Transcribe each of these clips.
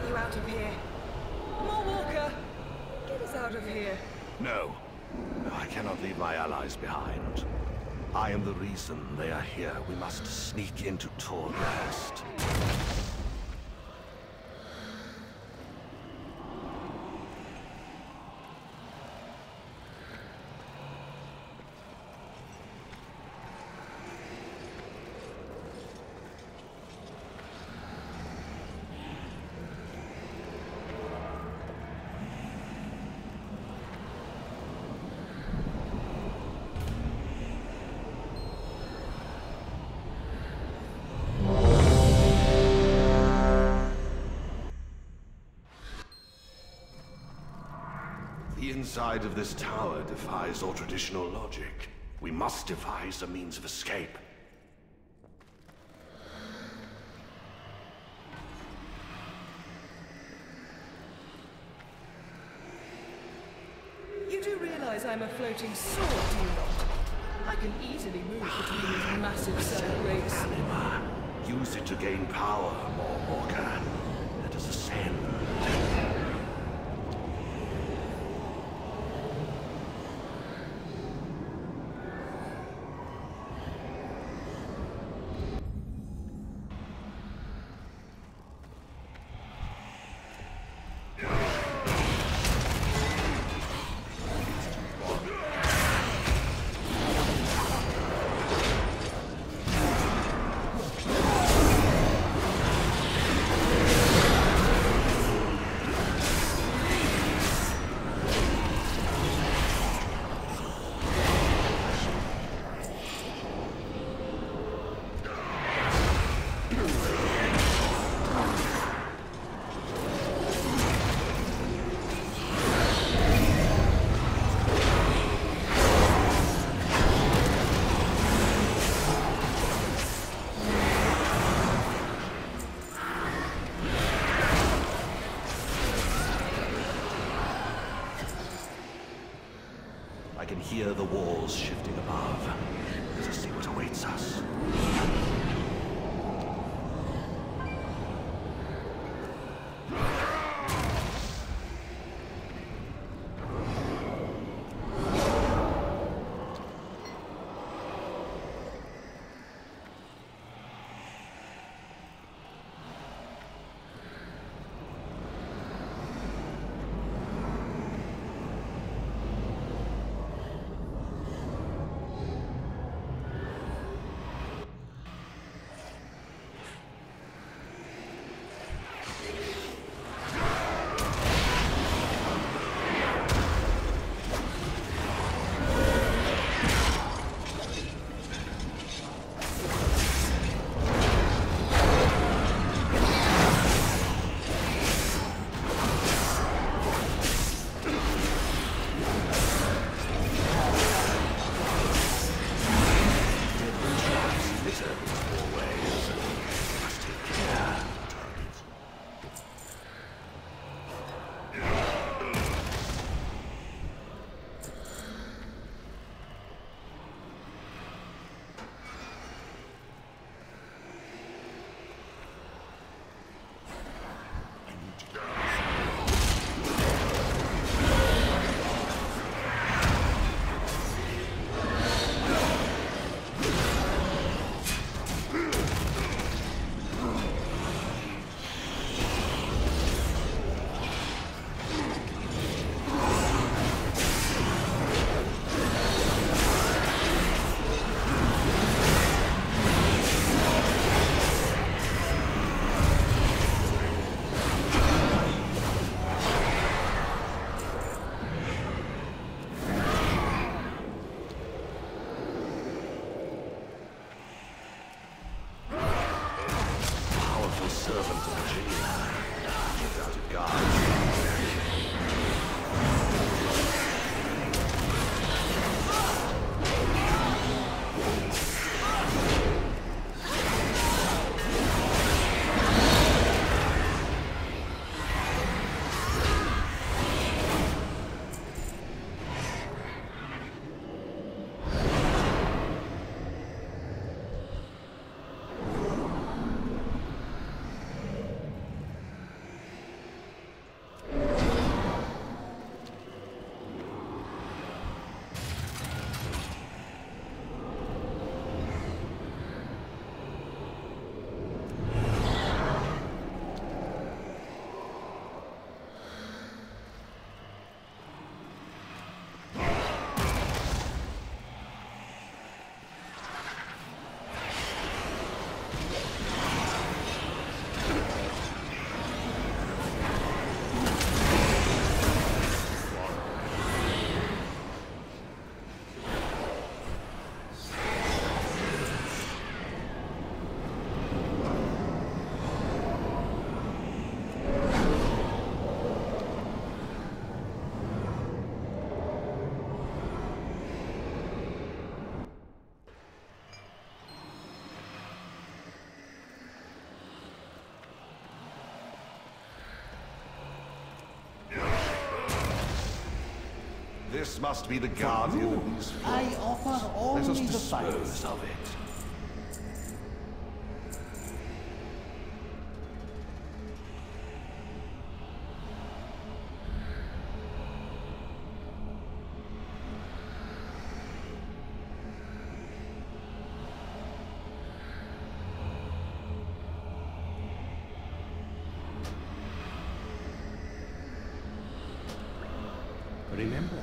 get you out of here. More Walker! Get us out of here. No. I cannot leave my allies behind. I am the reason they are here. We must sneak into Torghast. The inside of this tower defies all traditional logic. We must devise a means of escape. You do realize I'm a floating sword, do you not? I can easily move between these massive cell rays. Anima. Use it to gain power, Walker. Let us ascend. I can hear the walls shifting above. Let us see what awaits us. This must be the guardian of these I floors. offer Let us only the dispose finest. of it. Remember,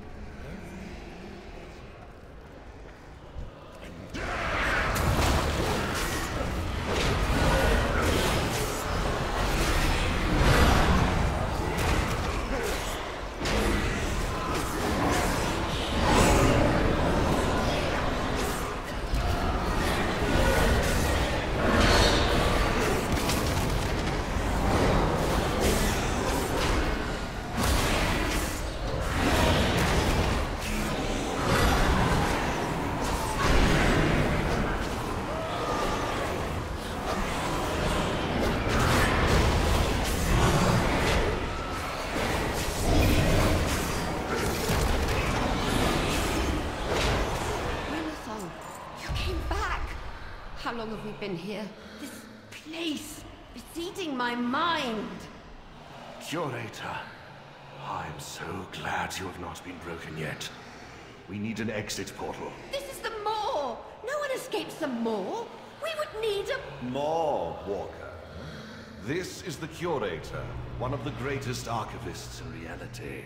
Renathal, you came back. How long have we been here? This place besieging my mind. Curator, I'm so glad you have not been broken yet. We need an exit portal. This is the Maw. No one escapes the Maw. We would need a... More, Walker. This is the Curator, one of the greatest archivists in reality.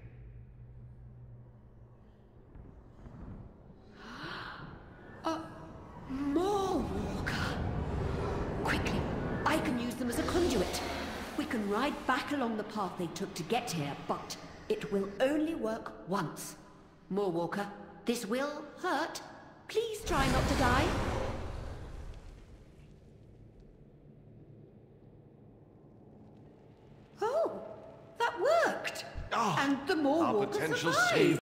Maw Walker. Quickly, I can use them as a conduit. We can ride back along the path they took to get here, but it will only work once. Maw Walker, this will hurt. Please try not to die. Oh, that worked. Ah, And the Maw our Walker potential survived. save